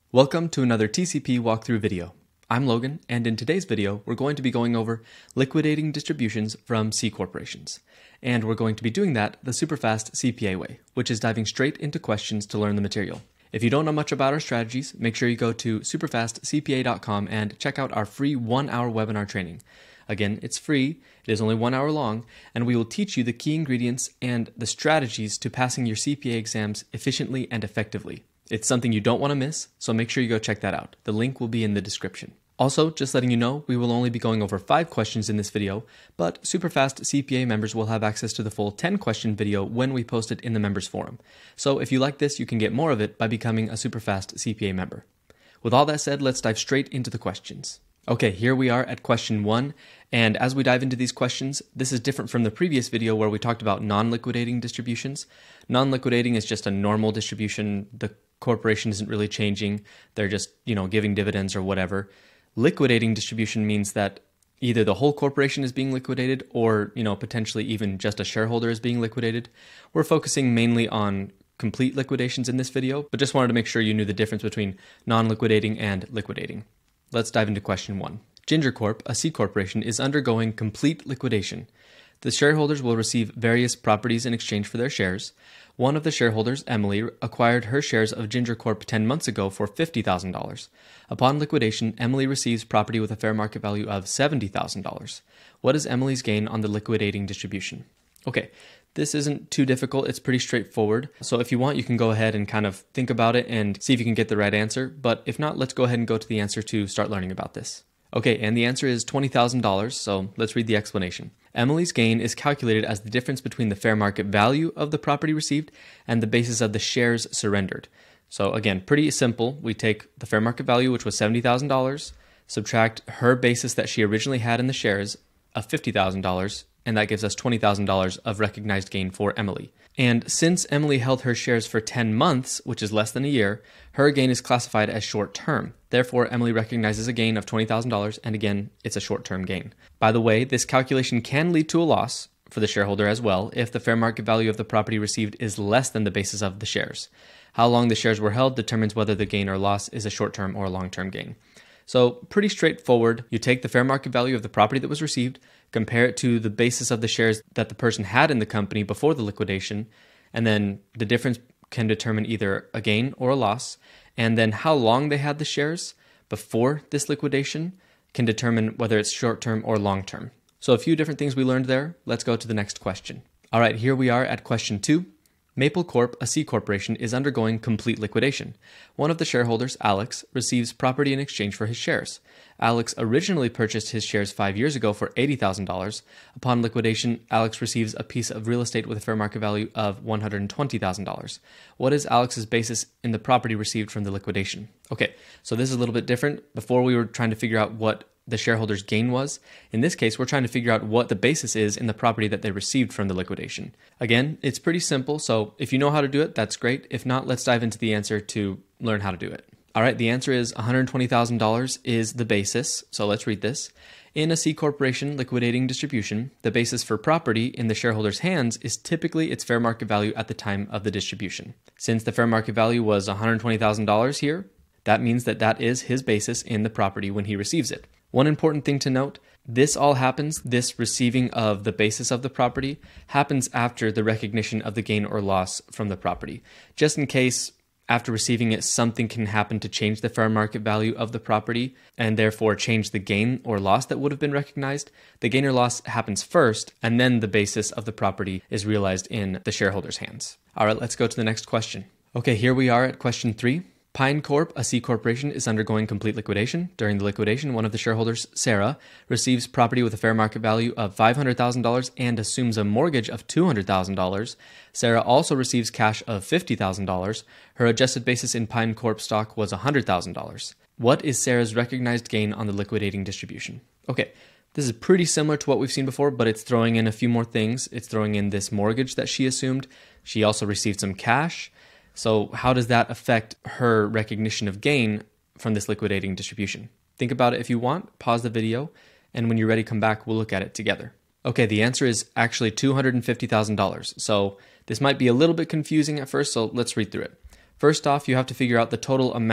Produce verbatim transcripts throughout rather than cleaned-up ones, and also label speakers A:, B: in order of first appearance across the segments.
A: Welcome to another T C P walkthrough video. I'm Logan, and in today's video, we're going to be going over liquidating distributions from C corporations. And we're going to be doing that the SuperfastCPA C P A way, which is diving straight into questions to learn the material. If you don't know much about our strategies, make sure you go to superfast C P A dot com and check out our free one-hour webinar training. Again, it's free, it is only one hour long, and we will teach you the key ingredients and the strategies to passing your C P A exams efficiently and effectively. It's something you don't want to miss, so make sure you go check that out. The link will be in the description. Also, just letting you know, we will only be going over five questions in this video, but SuperfastCPA C P A members will have access to the full ten question video when we post it in the members forum. So if you like this, you can get more of it by becoming a SuperfastCPA C P A member. With all that said, let's dive straight into the questions. Okay, here we are at question one, and as we dive into these questions, this is different from the previous video where we talked about non-liquidating distributions. Non-liquidating is just a normal distribution. The corporation isn't really changing. They're just, you know, giving dividends or whatever. Liquidating distribution means that either the whole corporation is being liquidated or, you know, potentially even just a shareholder is being liquidated. We're focusing mainly on complete liquidations in this video, but just wanted to make sure you knew the difference between non-liquidating and liquidating. Let's dive into question one. Ginger Corp, a C corporation, is undergoing complete liquidation. The shareholders will receive various properties in exchange for their shares. One of the shareholders, Emily, acquired her shares of Ginger Corp ten months ago for fifty thousand dollars. Upon liquidation, Emily receives property with a fair market value of seventy thousand dollars. What is Emily's gain on the liquidating distribution? Okay, this isn't too difficult. It's pretty straightforward. So if you want, you can go ahead and kind of think about it and see if you can get the right answer. But if not, let's go ahead and go to the answer to start learning about this. Okay, and the answer is twenty thousand dollars, so let's read the explanation. Emily's gain is calculated as the difference between the fair market value of the property received and the basis of the shares surrendered. So again, pretty simple. We take the fair market value, which was seventy thousand dollars, subtract her basis that she originally had in the shares of fifty thousand dollars, and that gives us twenty thousand dollars of recognized gain for Emily. And since Emily held her shares for ten months, which is less than a year, her gain is classified as short-term. Therefore, Emily recognizes a gain of twenty thousand dollars, and again, it's a short-term gain. By the way, this calculation can lead to a loss for the shareholder as well if the fair market value of the property received is less than the basis of the shares. How long the shares were held determines whether the gain or loss is a short-term or a long-term gain. So pretty straightforward. You take the fair market value of the property that was received, compare it to the basis of the shares that the person had in the company before the liquidation, and then the difference can determine either a gain or a loss, and then how long they had the shares before this liquidation can determine whether it's short-term or long-term. So a few different things we learned there. Let's go to the next question. All right, here we are at question two. Maple Corp, a C corporation, is undergoing complete liquidation. One of the shareholders, Alex, receives property in exchange for his shares. Alex originally purchased his shares five years ago for eighty thousand dollars. Upon liquidation, Alex receives a piece of real estate with a fair market value of one hundred twenty thousand dollars. What is Alex's basis in the property received from the liquidation? Okay, so this is a little bit different. Before we were trying to figure out what the shareholder's gain was. In this case, we're trying to figure out what the basis is in the property that they received from the liquidation. Again, it's pretty simple, so if you know how to do it, that's great. If not, let's dive into the answer to learn how to do it. All right, the answer is one hundred twenty thousand dollars is the basis, so let's read this. In a C corporation liquidating distribution, the basis for property in the shareholder's hands is typically its fair market value at the time of the distribution. Since the fair market value was one hundred twenty thousand dollars here, that means that that is his basis in the property when he receives it. One important thing to note, this all happens, this receiving of the basis of the property, happens after the recognition of the gain or loss from the property. Just in case after receiving it, something can happen to change the fair market value of the property and therefore change the gain or loss that would have been recognized. The gain or loss happens first, and then the basis of the property is realized in the shareholder's hands. All right, let's go to the next question. Okay, here we are at question three. Pine Corp, a C corporation, is undergoing complete liquidation. During the liquidation, one of the shareholders, Sarah, receives property with a fair market value of five hundred thousand dollars and assumes a mortgage of two hundred thousand dollars. Sarah also receives cash of fifty thousand dollars. Her adjusted basis in Pine Corp stock was one hundred thousand dollars. What is Sarah's recognized gain on the liquidating distribution? Okay, this is pretty similar to what we've seen before, but it's throwing in a few more things. It's throwing in this mortgage that she assumed. She also received some cash. So how does that affect her recognition of gain from this liquidating distribution? Think about it if you want, pause the video, and when you're ready, come back, we'll look at it together. Okay, the answer is actually two hundred fifty thousand dollars. So this might be a little bit confusing at first, so let's read through it. First off, you have to figure out the total amount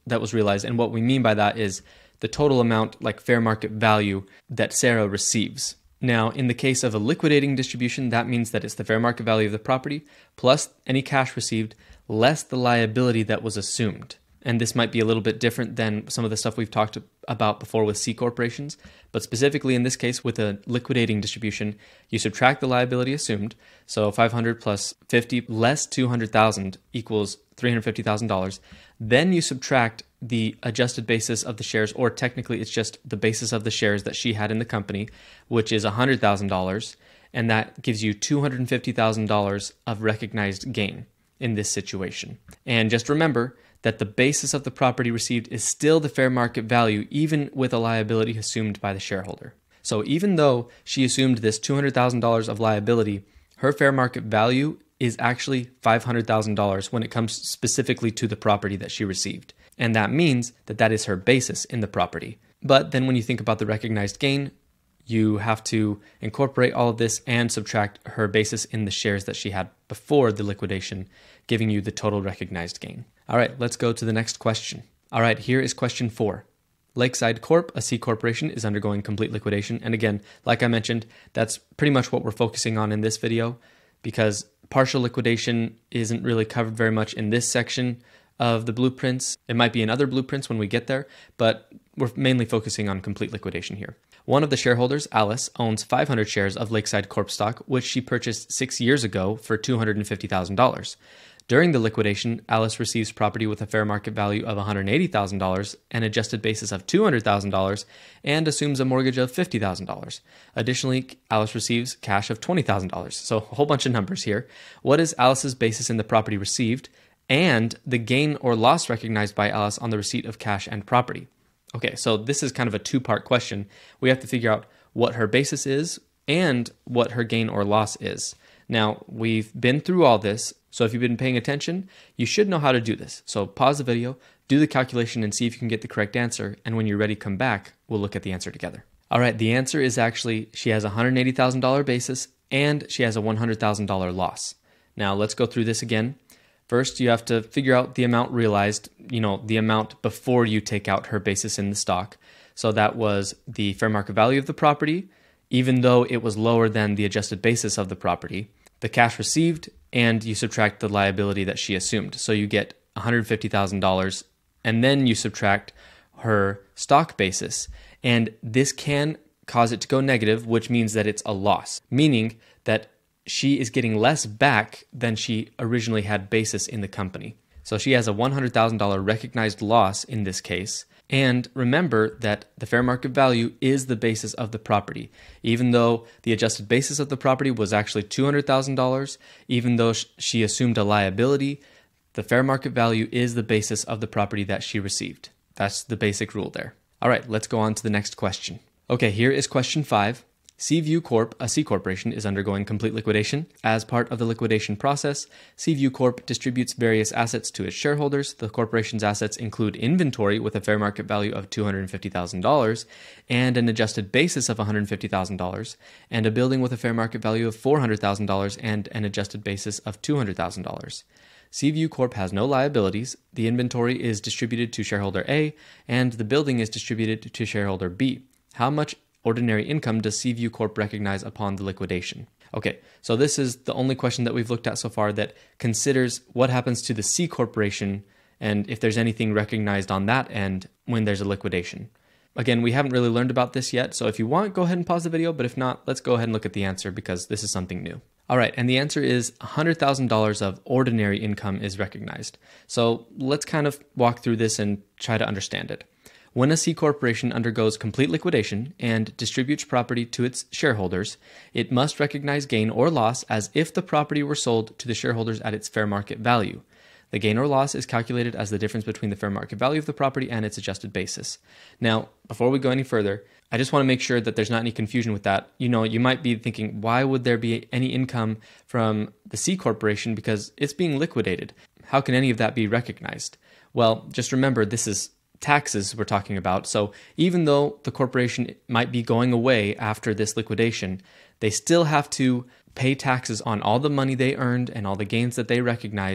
A: that was realized. And what we mean by that is the total amount, like fair market value, that Sarah receives. Now, in the case of a liquidating distribution, that means that it's the fair market value of the property plus any cash received less the liability that was assumed. And this might be a little bit different than some of the stuff we've talked about before with C corporations, but specifically in this case with a liquidating distribution, you subtract the liability assumed. So five hundred plus fifty less two hundred thousand equals three hundred fifty thousand dollars. Then you subtract the adjusted basis of the shares, or technically it's just the basis of the shares that she had in the company, which is one hundred thousand dollars, and that gives you two hundred fifty thousand dollars of recognized gain in this situation. And just remember that the basis of the property received is still the fair market value, even with a liability assumed by the shareholder. So even though she assumed this two hundred thousand dollars of liability, her fair market value is actually five hundred thousand dollars when it comes specifically to the property that she received. And that means that that is her basis in the property. But then when you think about the recognized gain, you have to incorporate all of this and subtract her basis in the shares that she had before the liquidation, giving you the total recognized gain. All right, let's go to the next question. All right, here is question four. Lakeside Corp, a C corporation, is undergoing complete liquidation. And again, like I mentioned, that's pretty much what we're focusing on in this video, because partial liquidation isn't really covered very much in this section of the blueprints. It might be in other blueprints when we get there, but we're mainly focusing on complete liquidation here. One of the shareholders, Alice, owns five hundred shares of Lakeside Corp stock, which she purchased six years ago for two hundred fifty thousand dollars. During the liquidation, Alice receives property with a fair market value of one hundred eighty thousand dollars, an adjusted basis of two hundred thousand dollars, and assumes a mortgage of fifty thousand dollars. Additionally, Alice receives cash of twenty thousand dollars. So a whole bunch of numbers here. What is Alice's basis in the property received, and the gain or loss recognized by Alice on the receipt of cash and property? Okay, so this is kind of a two-part question. We have to figure out what her basis is and what her gain or loss is. Now, we've been through all this, so if you've been paying attention, you should know how to do this. So pause the video, do the calculation, and see if you can get the correct answer, and when you're ready, come back. We'll look at the answer together. All right, the answer is actually she has a one hundred eighty thousand dollars basis, and she has a one hundred thousand dollars loss. Now, let's go through this again. First, you have to figure out the amount realized, you know, the amount before you take out her basis in the stock. So that was the fair market value of the property, even though it was lower than the adjusted basis of the property, the cash received, and you subtract the liability that she assumed. So you get one hundred fifty thousand dollars, and then you subtract her stock basis. And this can cause it to go negative, which means that it's a loss, meaning that she is getting less back than she originally had basis in the company. So she has a one hundred thousand dollars recognized loss in this case. And remember that the fair market value is the basis of the property. Even though the adjusted basis of the property was actually two hundred thousand dollars, even though she assumed a liability, the fair market value is the basis of the property that she received. That's the basic rule there. All right, let's go on to the next question. Okay, here is question five. Seaview Corp, a C corporation, is undergoing complete liquidation. As part of the liquidation process, Seaview Corp distributes various assets to its shareholders. The corporation's assets include inventory with a fair market value of two hundred fifty thousand dollars and an adjusted basis of one hundred fifty thousand dollars, and a building with a fair market value of four hundred thousand dollars and an adjusted basis of two hundred thousand dollars. Seaview Corp has no liabilities. The inventory is distributed to shareholder A, and the building is distributed to shareholder B. How much ordinary income does Seaview Corp recognize upon the liquidation? Okay, so this is the only question that we've looked at so far that considers what happens to the C corporation and if there's anything recognized on that end when there's a liquidation. Again, we haven't really learned about this yet, so if you want, go ahead and pause the video, but if not, let's go ahead and look at the answer because this is something new. All right, and the answer is one hundred thousand dollars of ordinary income is recognized. So let's kind of walk through this and try to understand it. When a C corporation undergoes complete liquidation and distributes property to its shareholders, it must recognize gain or loss as if the property were sold to the shareholders at its fair market value. The gain or loss is calculated as the difference between the fair market value of the property and its adjusted basis. Now, before we go any further, I just want to make sure that there's not any confusion with that. You know, you might be thinking, why would there be any income from the C corporation because it's being liquidated? How can any of that be recognized? Well, just remember, this is taxes we're talking about. So even though the corporation might be going away after this liquidation, they still have to pay taxes on all the money they earned and all the gains that they recognized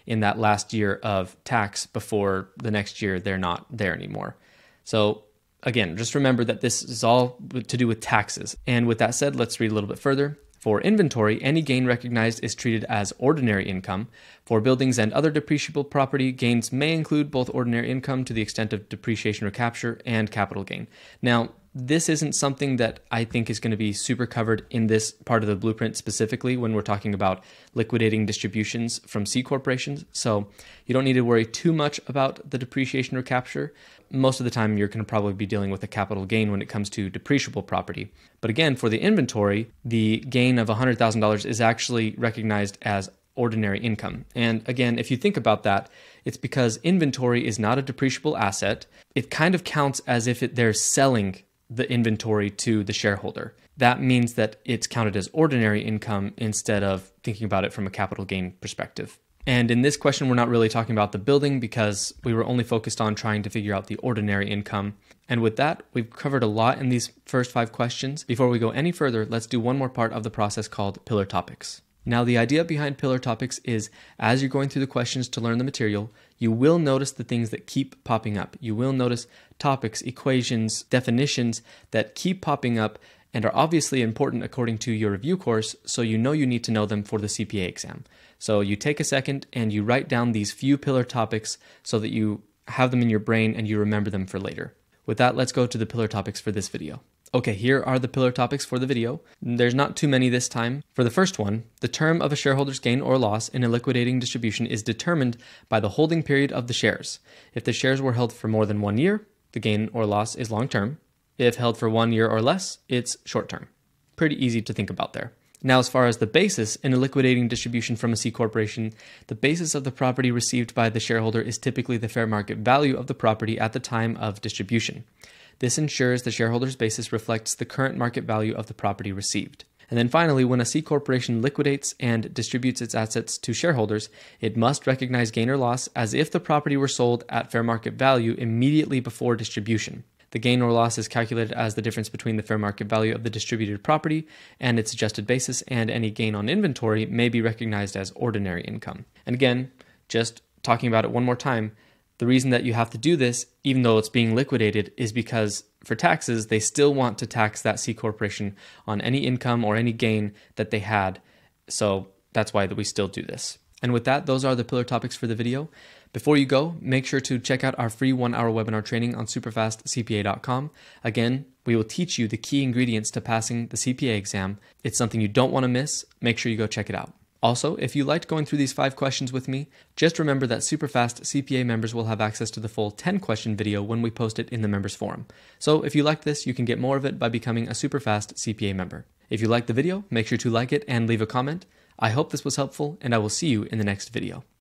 A: in that last year of tax before the next year they're not there anymore. So again, just remember that this is all to do with taxes. And with that said, let's read a little bit further. For inventory, any gain recognized is treated as ordinary income. For buildings and other depreciable property, gains may include both ordinary income to the extent of depreciation or capture and capital gain. Now, this isn't something that I think is going to be super covered in this part of the blueprint specifically when we're talking about liquidating distributions from C corporations. So you don't need to worry too much about the depreciation or capture. Most of the time, you're going to probably be dealing with a capital gain when it comes to depreciable property. But again, for the inventory, the gain of one hundred thousand dollars is actually recognized as ordinary income. And again, if you think about that, it's because inventory is not a depreciable asset. It kind of counts as if it, they're selling the inventory to the shareholder. That means that it's counted as ordinary income instead of thinking about it from a capital gain perspective. And in this question, we're not really talking about the building because we were only focused on trying to figure out the ordinary income. And with that, we've covered a lot in these first five questions. Before we go any further, let's do one more part of the process called pillar topics. Now, the idea behind pillar topics is as you're going through the questions to learn the material, you will notice the things that keep popping up. You will notice topics, equations, definitions that keep popping up and are obviously important according to your review course, so you know you need to know them for the C P A exam. So you take a second and you write down these few pillar topics so that you have them in your brain and you remember them for later. With that, let's go to the pillar topics for this video. Okay, here are the pillar topics for the video. There's not too many this time. For the first one, the term of a shareholder's gain or loss in a liquidating distribution is determined by the holding period of the shares. If the shares were held for more than one year, the gain or loss is long-term. If held for one year or less, it's short-term. Pretty easy to think about there. Now, as far as the basis in a liquidating distribution from a C corporation, the basis of the property received by the shareholder is typically the fair market value of the property at the time of distribution. This ensures the shareholder's basis reflects the current market value of the property received. And then finally, when a C corporation liquidates and distributes its assets to shareholders, it must recognize gain or loss as if the property were sold at fair market value immediately before distribution. The gain or loss is calculated as the difference between the fair market value of the distributed property and its adjusted basis, and any gain on inventory may be recognized as ordinary income. And again, just talking about it one more time, the reason that you have to do this, even though it's being liquidated, is because for taxes, they still want to tax that C corporation on any income or any gain that they had. So that's why we still do this. And with that, those are the pillar topics for the video. Before you go, make sure to check out our free one-hour webinar training on superfast C P A dot com. Again, we will teach you the key ingredients to passing the C P A exam. It's something you don't want to miss. Make sure you go check it out. Also, if you liked going through these five questions with me, just remember that Superfast C P A members will have access to the full ten question video when we post it in the members forum. So if you liked this, you can get more of it by becoming a Superfast C P A member. If you liked the video, make sure to like it and leave a comment. I hope this was helpful, and I will see you in the next video.